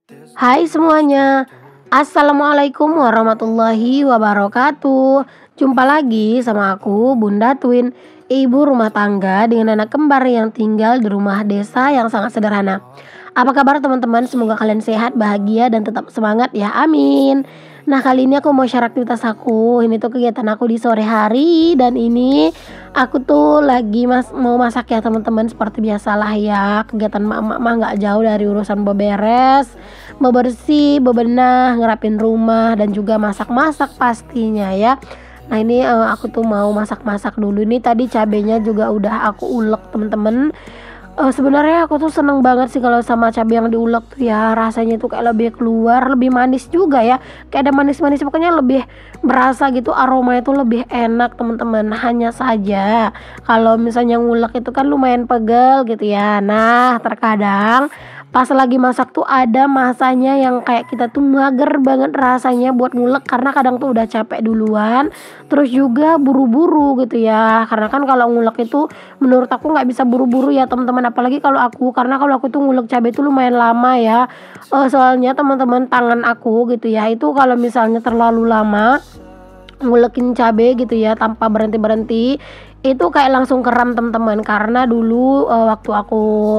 Hai semuanya, Assalamualaikum warahmatullahi wabarakatuh. Jumpa lagi sama aku, Bunda Twin, ibu rumah tangga dengan anak kembar yang tinggal di rumah desa yang sangat sederhana. Apa kabar teman-teman? Semoga kalian sehat, bahagia, dan tetap semangat ya, amin. Nah, kali ini aku mau share aktivitas aku. Ini tuh kegiatan aku di sore hari. Dan ini aku tuh lagi mau masak ya teman-teman. Seperti biasalah ya, kegiatan mak-mak nggak jauh dari urusan beberes, bebersih, bebenah, ngerapin rumah, dan juga masak-masak pastinya ya. Nah ini aku tuh mau masak-masak dulu. Ini tadi cabenya juga udah aku ulek temen-temen. Sebenarnya aku tuh seneng banget sih kalau sama cabai yang diulek tuh ya, rasanya tuh kayak lebih keluar, lebih manis juga ya, kayak ada manis-manis, pokoknya lebih berasa gitu, aroma itu lebih enak teman-teman. Hanya saja kalau misalnya ngulek itu kan lumayan pegel gitu ya. Nah terkadang pas lagi masak tuh ada masanya yang kayak kita tuh mager banget rasanya buat ngulek, karena kadang tuh udah capek duluan, terus juga buru-buru gitu ya. Karena kan kalau ngulek itu menurut aku nggak bisa buru-buru ya teman-teman, apalagi kalau aku, karena kalau aku tuh ngulek cabai itu lumayan lama ya. Soalnya teman-teman, tangan aku gitu ya, itu kalau misalnya terlalu lama ngulekin cabai gitu ya tanpa berhenti-berhenti, itu kayak langsung kram teman-teman. Karena dulu waktu aku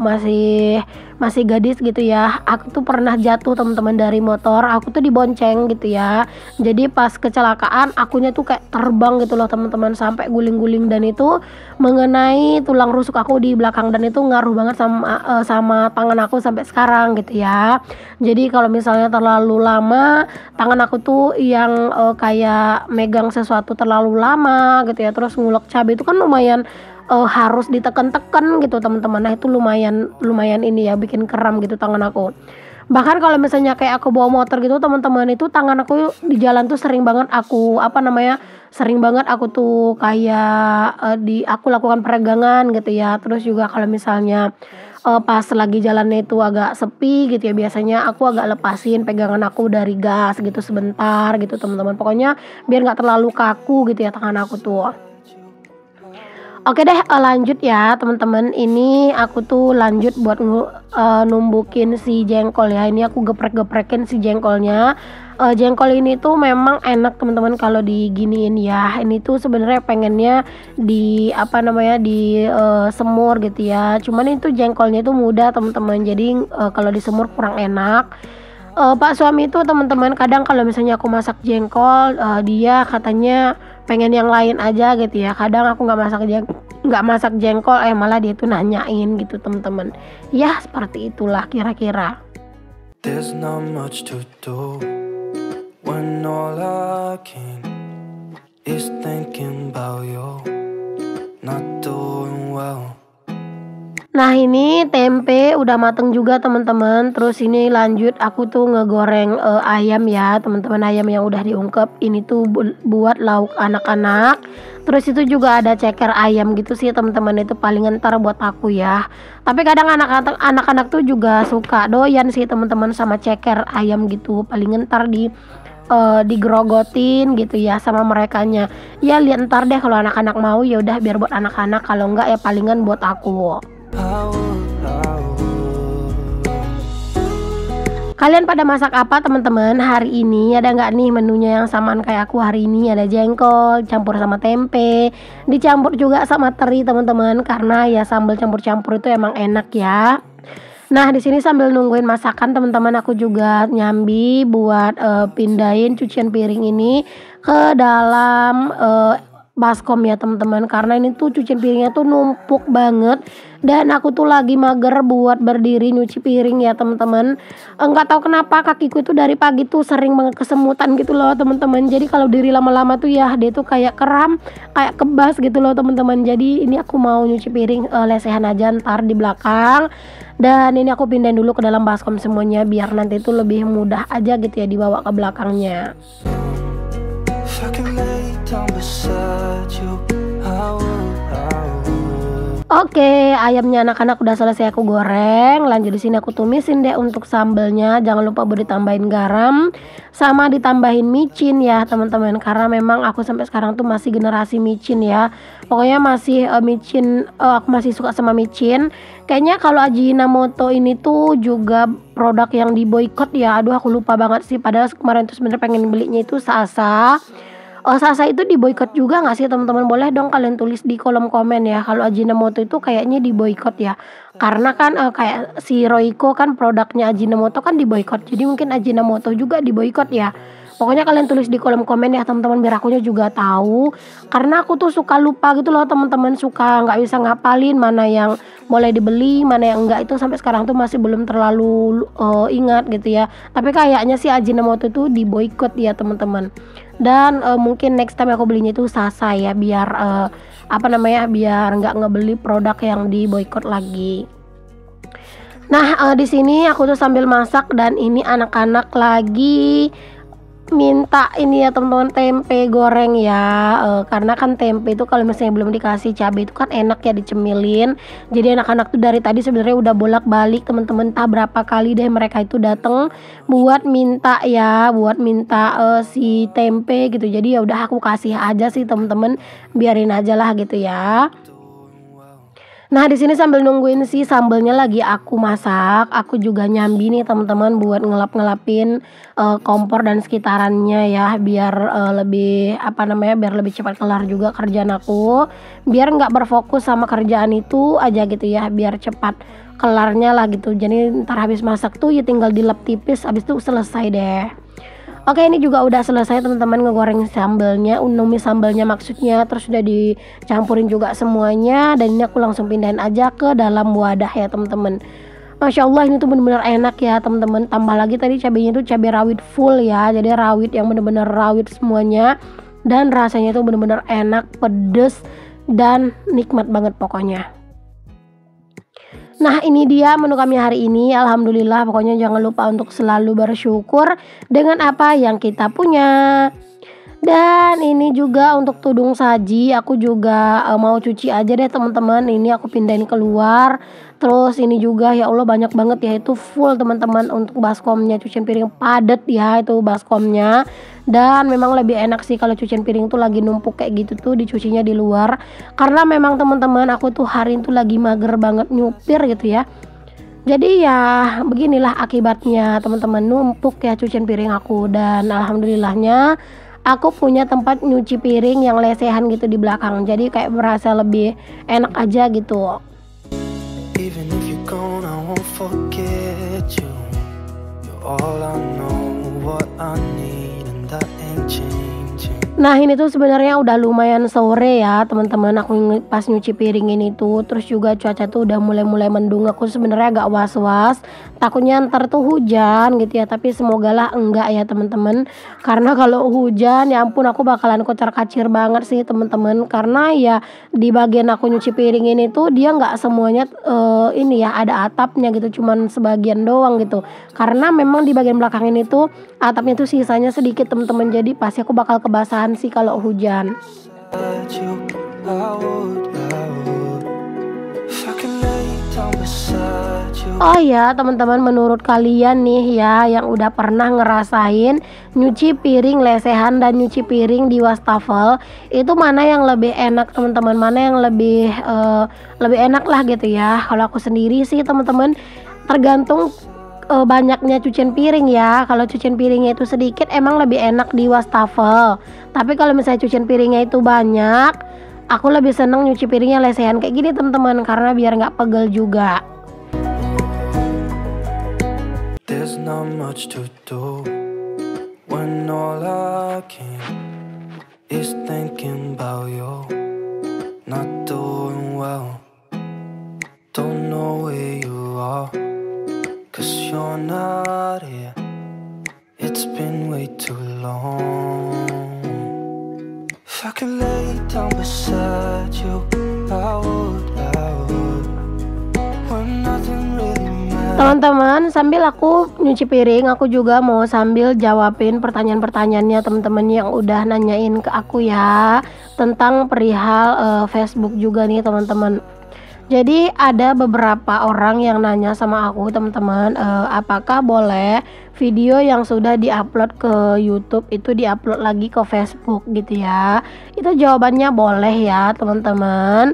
masih gadis gitu ya, aku tuh pernah jatuh teman-teman dari motor. Aku tuh dibonceng gitu ya, jadi pas kecelakaan akunya tuh kayak terbang gitu loh teman-teman, sampai guling-guling, dan itu mengenai tulang rusuk aku di belakang, dan itu ngaruh banget sama tangan aku sampai sekarang gitu ya. Jadi kalau misalnya terlalu lama tangan aku tuh yang kayak megang sesuatu terlalu lama gitu ya, terus ngulek cabai itu kan lumayan harus ditekan-tekan gitu teman-teman. Nah itu lumayan ini ya, bikin kram gitu tangan aku. Bahkan kalau misalnya kayak aku bawa motor gitu teman-teman, itu tangan aku di jalan tuh sering banget aku tuh kayak aku lakukan peregangan gitu ya. Terus juga kalau misalnya pas lagi jalannya itu agak sepi gitu ya, biasanya aku agak lepasin pegangan aku dari gas gitu sebentar gitu teman-teman. Pokoknya biar nggak terlalu kaku gitu ya tangan aku tuh. Oke deh, lanjut ya teman-teman. Ini aku tuh lanjut buat numbukin si jengkol ya. Ini aku geprek-geprekin si jengkolnya. Jengkol ini tuh memang enak teman-teman kalau diginiin ya. Ini tuh sebenarnya pengennya di semur gitu ya. Cuman itu jengkolnya itu mudah teman-teman. Jadi kalau disemur kurang enak. Pak suami itu teman-teman, kadang kalau misalnya aku masak jengkol, dia katanya pengen yang lain aja gitu ya. Kadang aku nggak masak jengkol, malah dia tuh nanyain gitu teman-teman. Ya seperti itulah kira-kira. There's not much to do when all I can is thinking about you not doing well. Nah ini tempe udah mateng juga teman-teman. Terus ini lanjut aku tuh ngegoreng ayam ya teman-teman, ayam yang udah diungkep. Ini tuh buat lauk anak-anak. Terus itu juga ada ceker ayam gitu sih teman-teman, itu paling ntar buat aku ya. Tapi kadang anak-anak tuh juga suka doyan sih teman-teman sama ceker ayam gitu. Paling ntar digerogotin gitu ya sama merekanya. Ya lihat ntar deh, kalau anak-anak mau ya udah biar buat anak-anak, kalau enggak ya palingan buat aku. Kalian pada masak apa teman-teman hari ini? Ada nggak nih menunya yang samaan kayak aku hari ini? Ada jengkol campur sama tempe, dicampur juga sama teri teman-teman, karena ya sambal campur-campur itu emang enak ya. Nah di sini sambil nungguin masakan teman-teman, aku juga nyambi buat pindahin cucian piring ini ke dalam baskom ya teman-teman, karena ini tuh cucian piringnya tuh numpuk banget, dan aku tuh lagi mager buat berdiri nyuci piring ya teman-teman. Enggak tahu kenapa kakiku itu dari pagi tuh sering banget kesemutan gitu loh teman-teman. Jadi kalau diri lama-lama tuh ya dia tuh kayak kram, kayak kebas gitu loh teman-teman. Jadi ini aku mau nyuci piring lesehan aja ntar di belakang, dan ini aku pindahin dulu ke dalam baskom semuanya biar nanti itu lebih mudah aja gitu ya dibawa ke belakangnya. If I can lay down beside you, I would. Oke, ayamnya anak-anak udah selesai aku goreng. Lanjut di sini aku tumisin deh untuk sambelnya. Jangan lupa ditambahin garam sama ditambahin micin ya, teman-teman. Karena memang aku sampai sekarang tuh masih generasi micin ya. Pokoknya masih micin, aku masih suka sama micin. Kayaknya kalau Ajinomoto ini tuh juga produk yang diboykot ya. Aduh, aku lupa banget sih. Padahal kemarin tuh sebenarnya pengen belinya itu Sasa. Oh, Sasa itu diboykot juga nggak sih teman-teman? Boleh dong kalian tulis di kolom komen ya. Kalau Ajinomoto itu kayaknya diboykot ya. Karena kan kayak si Royco kan produknya Ajinomoto kan diboykot. Jadi mungkin Ajinomoto juga diboykot ya. Pokoknya kalian tulis di kolom komen ya teman-teman biar akunya juga tahu. Karena aku tuh suka lupa gitu loh teman-teman, suka nggak bisa ngapalin mana yang boleh dibeli, mana yang enggak, itu sampai sekarang tuh masih belum terlalu ingat gitu ya. Tapi kayaknya sih Ajinomoto tuh diboykot ya teman-teman. Dan mungkin next time aku belinya itu Sasa ya biar biar nggak ngebeli produk yang diboykot lagi. Nah, di sini aku tuh sambil masak dan ini anak-anak lagi minta ini ya teman-teman, tempe goreng ya. Karena kan tempe itu kalau misalnya belum dikasih cabai itu kan enak ya dicemilin. Jadi anak-anak tuh dari tadi sebenarnya udah bolak-balik teman-teman, entah berapa kali deh mereka itu datang buat minta ya, si tempe gitu. Jadi ya udah aku kasih aja sih teman-teman, biarin aja lah gitu ya. Nah, di sini sambil nungguin si sambelnya lagi aku masak, aku juga nyambi nih teman-teman buat ngelapin kompor dan sekitarannya ya, biar biar lebih cepat kelar juga kerjaan aku, biar nggak berfokus sama kerjaan itu aja gitu ya, biar cepat kelarnya lah gitu. Jadi ntar habis masak tuh ya tinggal dilap tipis, habis itu selesai deh. Oke, ini juga udah selesai teman-teman ngegoreng sambelnya, numis sambelnya maksudnya, terus udah dicampurin juga semuanya dan ini aku langsung pindahin aja ke dalam wadah ya teman-teman. Masya Allah, ini tuh bener-bener enak ya teman-teman. Tambah lagi tadi cabenya tuh cabai rawit full ya, jadi rawit yang bener-bener rawit semuanya dan rasanya tuh bener-bener enak, pedes dan nikmat banget pokoknya. Nah, ini dia menu kami hari ini. Alhamdulillah, pokoknya jangan lupa untuk selalu bersyukur dengan apa yang kita punya. Dan ini juga untuk tudung saji, aku juga mau cuci aja deh teman-teman. Ini aku pindahin keluar. Terus ini juga ya Allah banyak banget ya, itu full teman-teman untuk baskomnya, cucian piring padat ya itu baskomnya. Dan memang lebih enak sih kalau cucian piring tuh lagi numpuk kayak gitu tuh dicucinya di luar. Karena memang teman-teman aku tuh hari itu lagi mager banget nyupir gitu ya. Jadi ya beginilah akibatnya teman-teman, numpuk ya cucian piring aku. Dan alhamdulillahnya aku punya tempat nyuci piring yang lesehan gitu di belakang. Jadi kayak merasa lebih enak aja gitu. Even if you're gone, I won't forget you. You're all I know, what I need, and that ain't changing. Nah, ini tuh sebenarnya udah lumayan sore ya teman-teman, aku pas nyuci piring ini tuh. Terus juga cuaca tuh udah mulai mendung. Aku sebenarnya agak was-was, takutnya ntar tuh hujan gitu ya. Tapi semogalah enggak ya teman-teman. Karena kalau hujan ya ampun aku bakalan kocar-kacir banget sih teman-teman. Karena ya di bagian aku nyuci piring ini tuh dia nggak semuanya ini ya ada atapnya gitu, cuman sebagian doang gitu. Karena memang di bagian belakang ini tuh atapnya tuh sisanya sedikit teman-teman. Jadi pasti aku bakal kebasahan sih kalau hujan. Oh ya teman-teman, menurut kalian nih ya yang udah pernah ngerasain nyuci piring lesehan dan nyuci piring di wastafel, itu mana yang lebih enak teman-teman? Mana yang lebih enak lah gitu ya. Kalau aku sendiri sih teman-teman, tergantung banyaknya cucian piring ya. Kalau cucian piringnya itu sedikit emang lebih enak di wastafel. Tapi kalau misalnya cucian piringnya itu banyak, aku lebih seneng nyuci piringnya lesehan kayak gini teman-teman, karena biar nggak pegel juga. There's not much to do when all I can is thinking about you. Not doing well, don't know where you are. 'Cause you're not here, it's been way too long. If I could lay down beside you, I would. When nothing really matters. Teman-teman, sambil aku nyuci piring, aku juga mau sambil jawabin pertanyaan-pertanyaannya teman-teman yang udah nanyain ke aku ya, tentang perihal Facebook juga nih teman-teman. Jadi ada beberapa orang yang nanya sama aku teman-teman, apakah boleh video yang sudah diupload ke YouTube itu diupload lagi ke Facebook gitu ya. Itu jawabannya boleh ya teman-teman.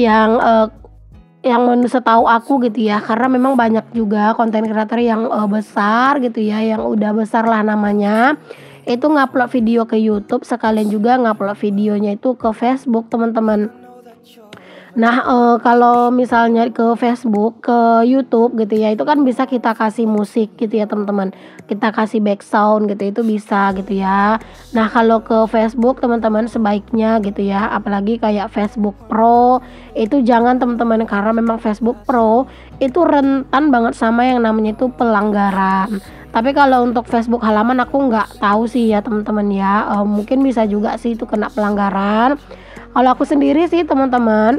Yang setahu aku gitu ya, karena memang banyak juga konten kreator yang besar gitu ya, yang udah besar lah namanya, itu ngupload video ke YouTube sekalian juga ngupload videonya itu ke Facebook teman-teman. Nah, kalau misalnya ke Facebook, ke YouTube gitu ya, itu kan bisa kita kasih musik gitu ya teman-teman, kita kasih background gitu, itu bisa gitu ya. Nah, kalau ke Facebook teman-teman sebaiknya gitu ya, apalagi kayak Facebook Pro, itu jangan teman-teman, karena memang Facebook Pro itu rentan banget sama yang namanya itu pelanggaran. Tapi kalau untuk Facebook halaman aku nggak tahu sih ya teman-teman ya, mungkin bisa juga sih itu kena pelanggaran. Kalau aku sendiri sih teman-teman,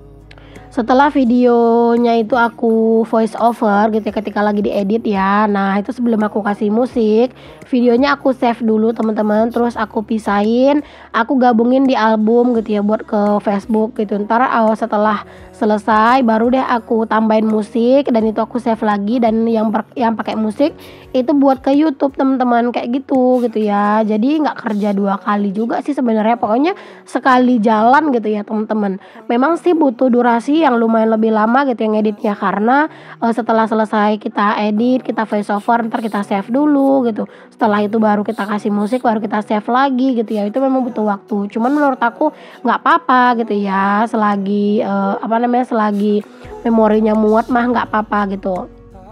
setelah videonya itu aku voice over gitu ya, ketika lagi diedit ya. Nah, itu sebelum aku kasih musik, videonya aku save dulu teman-teman, terus aku pisahin, aku gabungin di album gitu ya buat ke Facebook gitu. Ntar setelah selesai baru deh aku tambahin musik, dan itu aku save lagi, dan yang pakai musik itu buat ke YouTube teman-teman, kayak gitu ya. Jadi nggak kerja dua kali juga sih sebenarnya, pokoknya sekali jalan gitu ya teman-teman. Memang sih butuh durasi yang lumayan lebih lama gitu yang editnya, karena setelah selesai kita edit, kita voice over, ntar kita save dulu gitu. Setelah itu baru kita kasih musik, baru kita save lagi gitu ya. Itu memang butuh waktu. Cuman menurut aku nggak apa-apa gitu ya, selagi selagi memorinya muat mah nggak apa-apa gitu.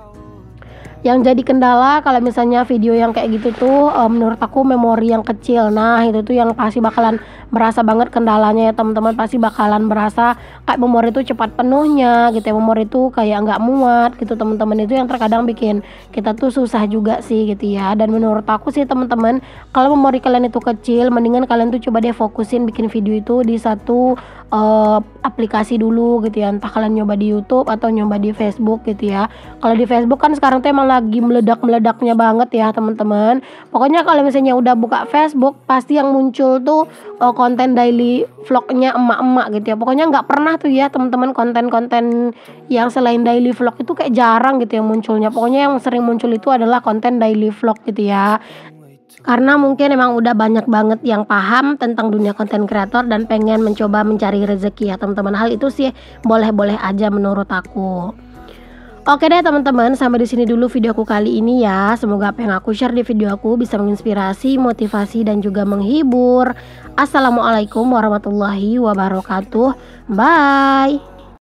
Yang jadi kendala kalau misalnya video yang kayak gitu tuh, menurut aku memori yang kecil. Nah, itu tuh yang pasti bakalan berasa banget kendalanya ya teman-teman, pasti bakalan berasa kayak memori itu cepat penuhnya gitu ya, memori itu kayak nggak muat gitu teman-teman. Itu yang terkadang bikin kita tuh susah juga sih gitu ya. Dan menurut aku sih teman-teman, kalau memori kalian itu kecil, mendingan kalian tuh coba deh fokusin bikin video itu di satu aplikasi dulu gitu ya, entah kalian nyoba di YouTube atau nyoba di Facebook gitu ya. Kalau di Facebook kan sekarang tuh emang lagi meledak-meledaknya banget ya teman-teman. Pokoknya kalau misalnya udah buka Facebook, pasti yang muncul tuh konten daily vlognya emak-emak gitu ya. Pokoknya nggak pernah tuh ya teman-teman, konten-konten yang selain daily vlog itu kayak jarang gitu yang munculnya. Pokoknya yang sering muncul itu adalah konten daily vlog gitu ya. Karena mungkin emang udah banyak banget yang paham tentang dunia konten kreator dan pengen mencoba mencari rezeki ya teman-teman. Hal itu sih boleh-boleh aja menurut aku. Oke deh teman-teman, sampai di sini dulu videoku kali ini ya. Semoga apa yang aku share di video aku bisa menginspirasi, motivasi, dan juga menghibur. Assalamualaikum warahmatullahi wabarakatuh. Bye.